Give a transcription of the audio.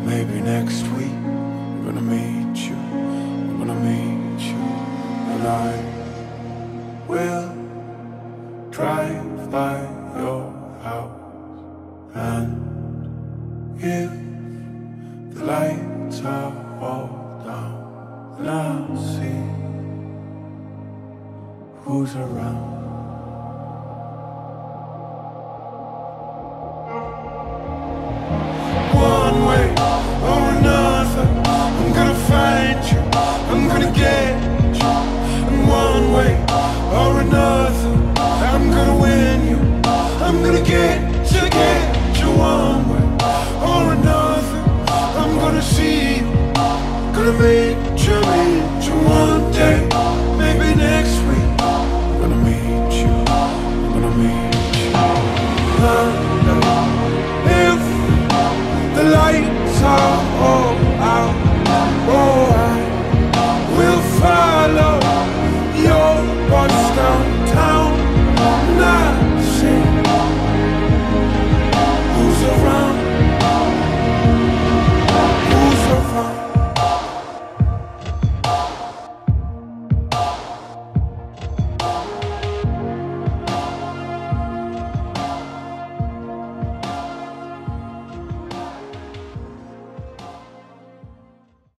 Maybe next week I'm gonna meet you, I'm gonna meet you, and I will drive by your house, and if the lights are all down, then I'll see who's around. One way or another, I'm gonna find you, I'm gonna get you. And one way or another, I'm gonna win you, I'm gonna get you. One way or another, I'm gonna see you, gonna meet you one day. Maybe next week I'm gonna meet you, I'm gonna meet you. If the lights are all out,